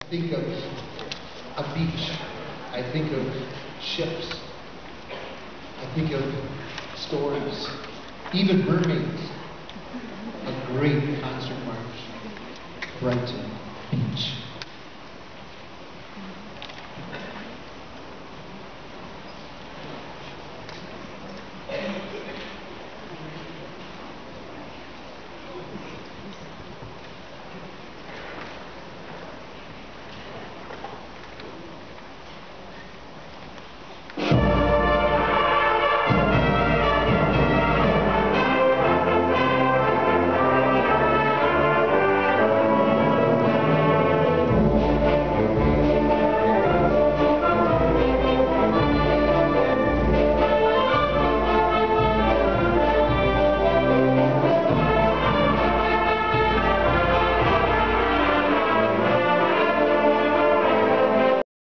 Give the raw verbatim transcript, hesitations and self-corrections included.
Think of a beach. I think of ships. I think of storms, even mermaids. A great concert march. Brighton Beach.